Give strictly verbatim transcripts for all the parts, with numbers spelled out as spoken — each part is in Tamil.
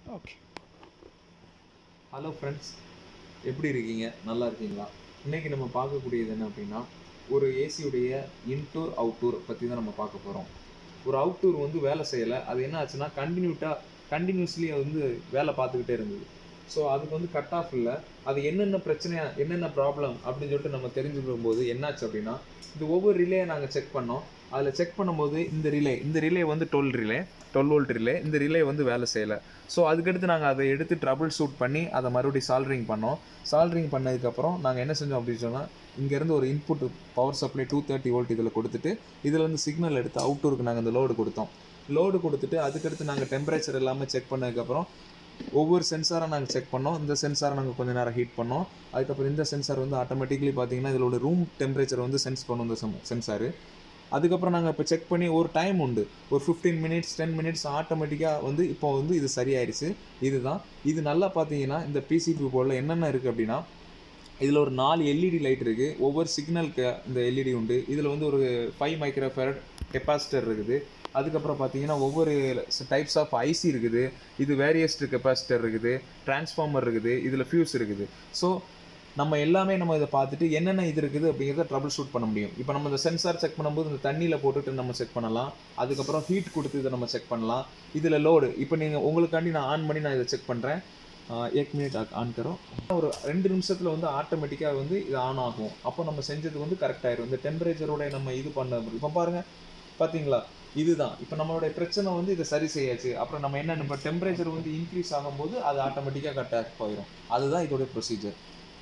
ஓகே. ஹலோ ஃப்ரெண்ட்ஸ், எப்படி இருக்கீங்க? நல்லா இருக்கீங்களா? இன்றைக்கி நம்ம பார்க்கக்கூடியது என்ன அப்படின்னா, ஒரு ஏசியுடைய இன்டோர் அவுட்டோர் பற்றி தான் நம்ம பார்க்க போகிறோம். ஒரு அவுட்டோர் வந்து வேலை செய்யலை, அது என்ன ஆச்சுன்னா கண்டினியூட்டாக கண்டினியூஸ்லி வந்து வேலை பார்த்துக்கிட்டே இருந்தது. ஸோ அதுக்கு வந்து கட் ஆஃப் இல்லை. அது என்னென்ன பிரச்சனையா என்னென்ன ப்ராப்ளம் அப்படின்னு சொல்லிட்டு நம்ம தெரிஞ்சுக்கும் போது என்னாச்சு அப்படின்னா, இது ஒவ்வொரு ரிலே நாங்கள் செக் பண்ணோம். அதில் செக் பண்ணும்போது இந்த ரிலே இந்த ரிலே வந்து twelve relay twelve volt relay இந்த ரிலே வந்து வேலை செய்யலை. ஸோ அதுக்கடுத்து நாங்கள் அதை எடுத்து ட்ரபிள் ஷூட் பண்ணி அதை மறுபடியும் சால்ட்ரிங் பண்ணோம். சால்ட்ரிங் பண்ணதுக்கப்புறம் நாங்கள் என்ன செஞ்சோம் அப்படின்னு சொன்னால், இங்கேருந்து ஒரு input power supply two thirty volt இதில் கொடுத்துட்டு இதில் வந்து சிக்னல் எடுத்து அவுட்டோருக்கு நாங்கள் இந்த லோடு கொடுத்தோம். லோடு கொடுத்துட்டு அதுக்கடுத்து நாங்கள் டெம்பரேச்சர் எல்லாமே செக் பண்ணதுக்கப்புறம் ஒவ்வொரு சென்சாரை நாங்கள் செக் பண்ணோம். இந்த சென்சாரை நாங்கள் கொஞ்சம் நேரம் ஹீட் பண்ணோம். அதுக்கப்புறம் இந்த சென்சார் வந்து ஆட்டோமேட்டிக்லி பார்த்தீங்கன்னா இதோட ரூம் டெம்பரேச்சர் வந்து சென்ஸ் பண்ணும் இந்த சென்சாரு. அதுக்கப்புறம் நாங்கள் இப்போ செக் பண்ணி ஒரு டைம் உண்டு, ஒரு ஃபிஃப்டீன் மினிட்ஸ் டென் மினிட்ஸ் ஆட்டோமேட்டிக்காக வந்து இப்போ வந்து இது சரியாயிடுச்சு. இதுதான் இது. நல்லா பார்த்தீங்கன்னா இந்த பிசிபி போர்டில் என்னென்ன இருக்குது அப்படின்னா, இதில் ஒரு நாலு எல்இடி லைட் இருக்குது. ஒவ்வொரு சிக்னலுக்கு இந்த எல்இடி உண்டு. இதில் வந்து ஒரு ஃபைவ் மைக்ரோஃபேரட் கெப்பாசிட்டர் இருக்குது. அதுக்கப்புறம் பார்த்தீங்கன்னா ஒவ்வொரு டைப்ஸ் ஆஃப் ஐசி இருக்குது. இது வேரியஸ்ட் கெப்பாசிட்டர் இருக்குது, டிரான்ஸ்ஃபார்மர் இருக்குது, இதில் ஃபியூஸ் இருக்குது. ஸோ நம்ம எல்லாமே நம்ம இதை பார்த்துட்டு என்னென்ன இது இருக்குது அப்படிங்கிறத ட்ரபிள் ஷூட் பண்ண முடியும். இப்போ நம்ம இந்த சென்சார் செக் பண்ணும்போது இந்த தண்ணியில் போட்டுட்டு நம்ம செக் பண்ணலாம். அதுக்கப்புறம் ஹீட் கொடுத்து இதை நம்ம செக் பண்ணலாம். இதில் லோடு இப்போ நீங்கள் உங்களுக்காண்டி நான் ஆன் பண்ணி நான் இதை செக் பண்ணுறேன். ஏக் மினிட் ஆன் கரோம். ஒரு ரெண்டு நிமிஷத்தில் வந்து ஆட்டோமேட்டிக்காக வந்து இது ஆன் ஆகும். அப்போ நம்ம செஞ்சது வந்து கரெக்டாகிடும். இந்த டெம்பரேச்சரோட நம்ம இது பண்ண இப்போ பாருங்கள், பார்த்தீங்களா? இதுதான் இப்போ நம்மளுடைய பிரச்சனை வந்து இதை சரி செய்யாச்சு. அப்புறம் நம்ம என்ன, இப்போ டெம்பரேச்சர் வந்து இன்க்ரீஸ் ஆகும்போது அது ஆட்டோமேட்டிக்காக கட் ஆகி போயிடும். அதுதான் இதோடைய ப்ரொசீஜர்.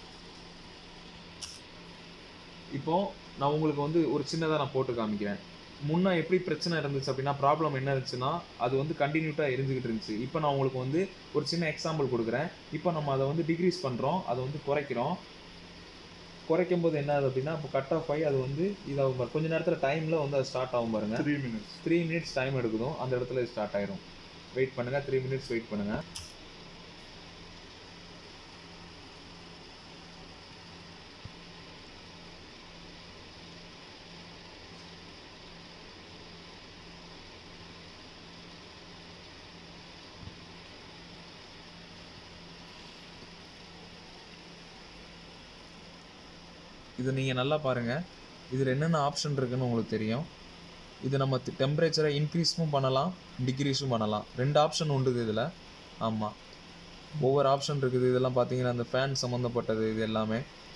இப்போ நான் உங்களுக்கு வந்து ஒரு சின்னதாக நான் போட்டு காமிக்கிறேன். முன்னே எப்படி பிரச்சனை இருந்துச்சு அப்படின்னா, ப்ராப்ளம் என்ன இருந்துச்சுன்னா அது வந்து கண்டினியூட்டாக எரிஞ்சுக்கிட்டு இருந்துச்சு. இப்போ நான் உங்களுக்கு வந்து ஒரு சின்ன எக்ஸாம்பிள் கொடுக்குறேன். இப்போ நம்ம அதை வந்து டிக்ரீஸ் பண்ணுறோம், அதை வந்து குறைக்கிறோம். குறைக்கும் போது என்ன ஆகுது அப்படின்னா, இப்போ கட் ஆஃப் ஆகி அது வந்து இதாகும் பாருங்க. கொஞ்சம் நேரத்தில் டைமில் வந்து அது ஸ்டார்ட் ஆகும் பாருங்க. Three minutes three minutes time எடுக்குதும் அந்த இடத்துல ஸ்டார்ட் ஆயிரும். வெயிட் பண்ணுங்கள், த்ரீ மினிட்ஸ் வெயிட் பண்ணுங்கள். இது நீங்கள் நல்லா பாருங்கள். இதில் என்னென்ன ஆப்ஷன் இருக்குதுன்னு உங்களுக்கு தெரியும். இது நம்ம டெம்பரேச்சரை இன்க்ரீஸும் பண்ணலாம், டிக்ரீஸும் பண்ணலாம். ரெண்டு ஆப்ஷன் உண்டு இதில். ஆமாம், ஒவ்வொரு ஆப்ஷன் இருக்குது. இதெல்லாம் பார்த்தீங்கன்னா அந்த ஃபேன் சம்மந்தப்பட்டது இது எல்லாமே.